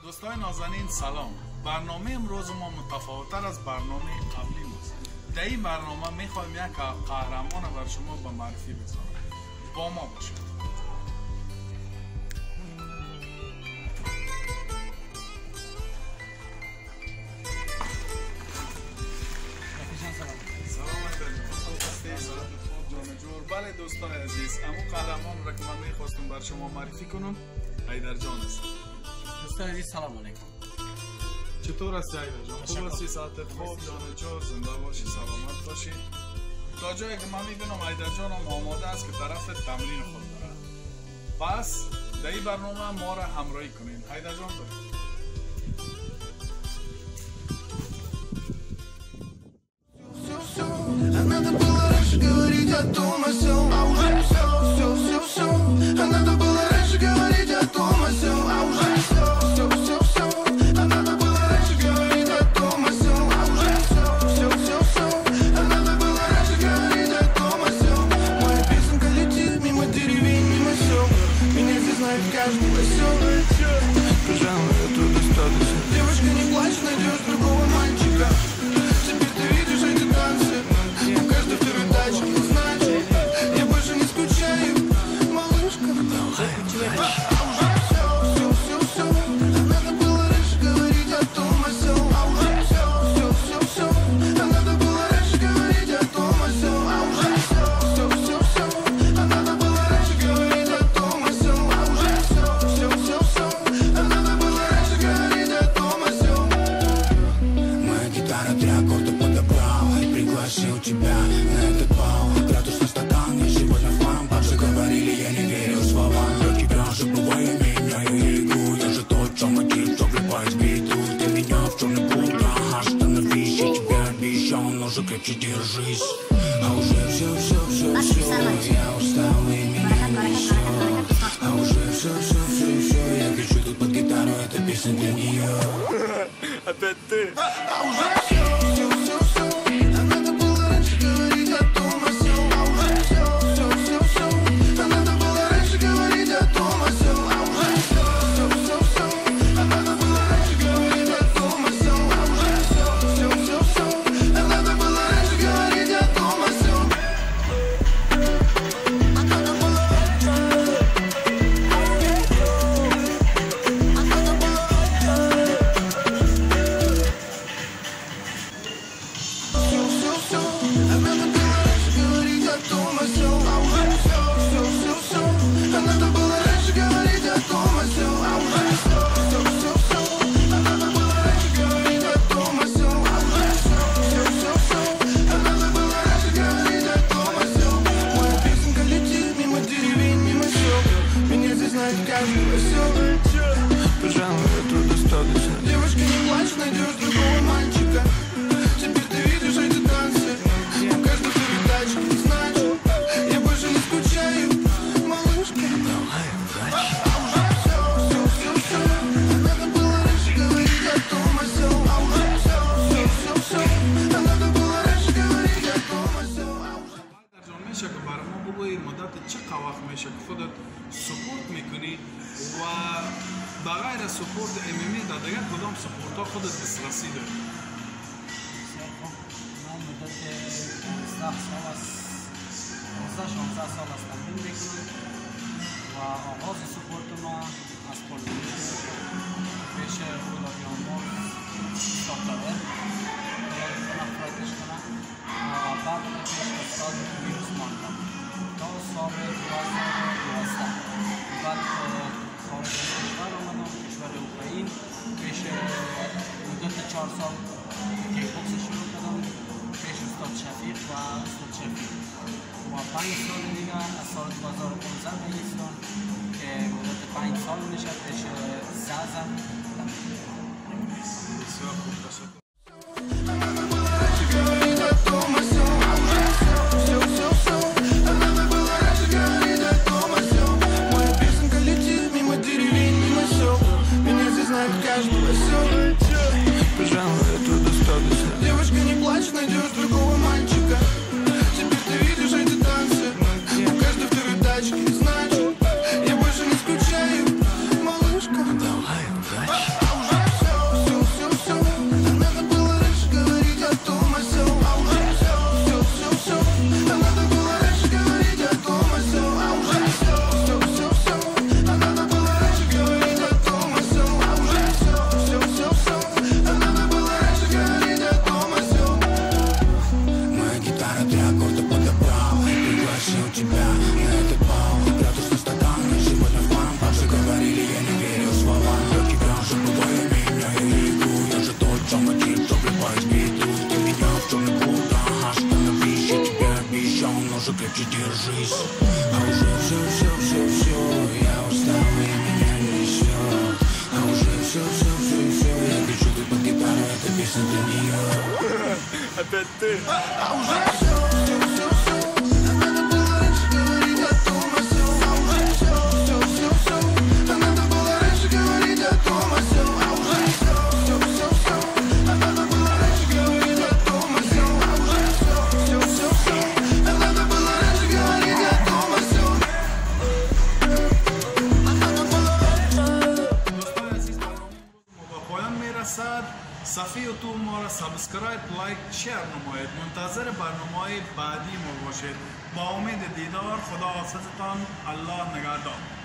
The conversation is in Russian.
دوستای نازنین سلام. برنامه امروز ما متفاوت‌تر از برنامه قبلی است. در این برنامه می‌خوایم یک قهرمان بر شما به معرفی بگذارم. با ما باشید. بله دوستان عزیز، امو قهرمان را که من میخواستم بر شما معرفی کنم حیدر جان است. دوستان عزیز سلام علیکم. چطور هستی حیدر جان؟ خوب هستی؟ ساعت خوب جان جو زنده باشی، سلامت باشی. تا جایی که من میبینم حیدر جان هم آماده است که طرف تمرین خود داره. پس در این برنامه ما را همراهی کنین. حیدر جان برید. Надо было раньше говорить о том, о сём, а уже всё. А надо было раньше говорить о том, о сём, а уже всё. А надо было раньше говорить о том, о сём, а уже всё. А надо было раньше говорить о том, о сём. Моя песенка летит мимо деревень, мимо сём. Меня здесь знает каждый поселок. Пожалуй, это достаточно. Девочка, не плачь, найдешь другого мальчика. Теперь ты видишь эти танцы. У каждой второй тачки, значит, я больше не скучаю, малышка. А уже всё. Надо было раньше говорить о том, о сём, а уже всё. А надо было раньше говорить о том, о сём, а уже всё. А надо было раньше говорить о том, о сём, а уже всё. А надо было раньше говорить о том, о сём. Моя гитара 3 аккорда подобрала и пригласил тебя на этот бал. Градус на стакан, я сегодня в план. Так же говорили, я не верил словам. Я тебя забываю, меняю игру. Я же тот самый тип, что влипает в беду. Ты меня в черный путь, остановись. Я тебе обещал, но же крепче держись. А уже всё. Я устал и меня несёт. А уже всё. Я кричу тут под гитару, эта песня для неё. Опять ты. А уже всё. А надо было раньше говорить о том, о сём, а уже всё. А надо было раньше говорить о том, о сём, а уже всё. А надо было раньше говорить о том, о сём, а уже всё. А надо было раньше говорить о том, о сём. А надо было раньше. А надо было раньше говорить о том, о сём, а уже всё. А надо было раньше говорить о том, о сём, а уже всё. А надо было раньше говорить о том, о сём, а уже всё. А надо было раньше говорить о том, о сём. Моя песенка летит мимо деревень, мимо сём. Меня здесь знает каждый поселок. Пожалуй, это достаточно. Девочка, не плачь, найдешь другого мальчика. Теперь ты видишь эти танцы. У каждой второй тачки, значит, я больше не скучаю, малышка. А уже всё. А надо было раньше говорить о том, о сём, а уже всё. А надо было раньше говорить о том, о сём, а уже. حیدر جان میشه که برای ما بگویی مدت چقدر وقت میشه که خودت سپورت میکنی و بغیر سپورت MMA در دیگر کدام سپورت ها خودت دسترسی داری؟ من مدت 15-16 سال است تمرین میکنم و آغاز سپورت ما از پولونیش پیش اولویانمون ساختاور یادتونم فراتش کنم و بعد پیش استاد ویروس ماندم تا سال 2012 بعد خارج از کشور آمدم کشور اوکراین پیش مدت 4 سال کیک بوکس شروع کردم پیش استاد شفیق و استاد شفیق و 5 سال دیگه از سال 2015 به ایسلام که مدت 5 سال میشه پیش زازم بسیار خوب، تشکر. А надо было раньше говорить о том, о сём, а уже всё. А надо было раньше говорить о том, о сём. Моя песенка летит мимо деревень, мимо сём. Меня здесь знает каждый поселок. Пожалуй, это достаточно. Девочка, не плачь, найдешь другого мальчика. Теперь ты видишь эти танцы. У каждой второй тачки, значит, я больше не скучаю, малышка. А уже Петте. صفحه یوتیوب ما را سابسکرایب، لایک، شیر نمایید. منتظر برنامه‌های بعدی ما باشید. با امید دیدار، خدا حافظتان. الله نگهدار.